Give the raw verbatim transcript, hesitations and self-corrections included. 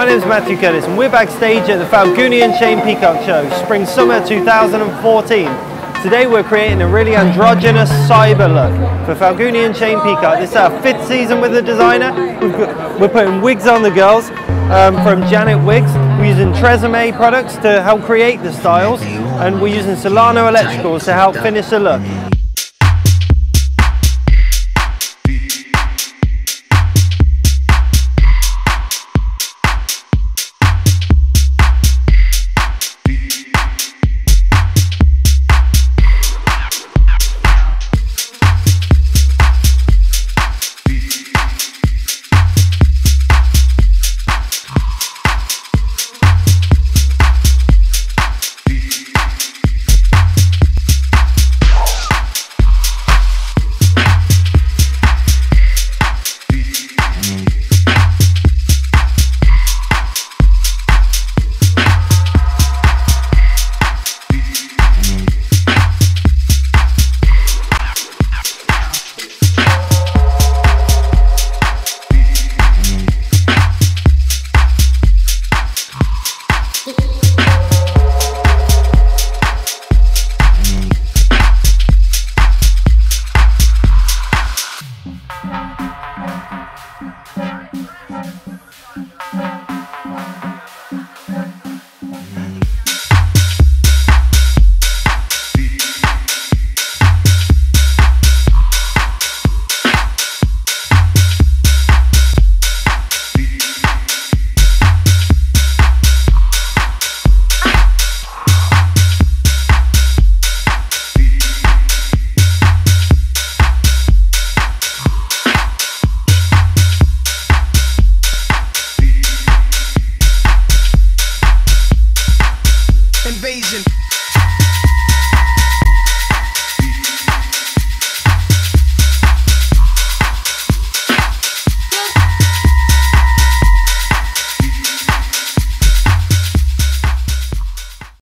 name is Matthew Curtis and we're backstage at the Falguni and Chain Peacock show, Spring Summer two thousand fourteen. Today we're creating a really androgynous cyber look for Falguni and Chain Peacock. This is our fifth season with the designer. We've got, we're putting wigs on the girls um, from Janet Wigs. We're using Tresemme products to help create the styles, and we're using Solano Electricals to help finish the look. Invasion.